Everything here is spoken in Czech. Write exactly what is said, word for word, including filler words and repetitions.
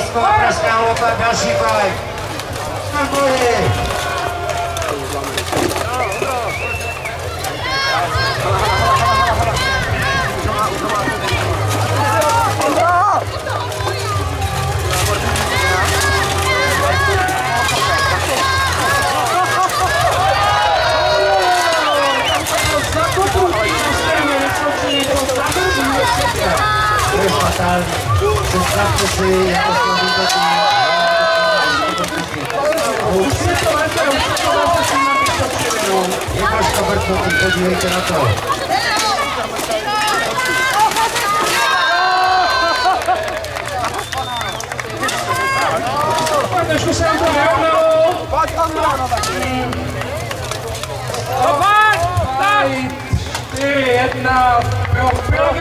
Rusko a Pražská Lhota, další fight. Na boji. To je fatální. Představte si, jako slovíte tím. Jednožka Brko, podívejte na to.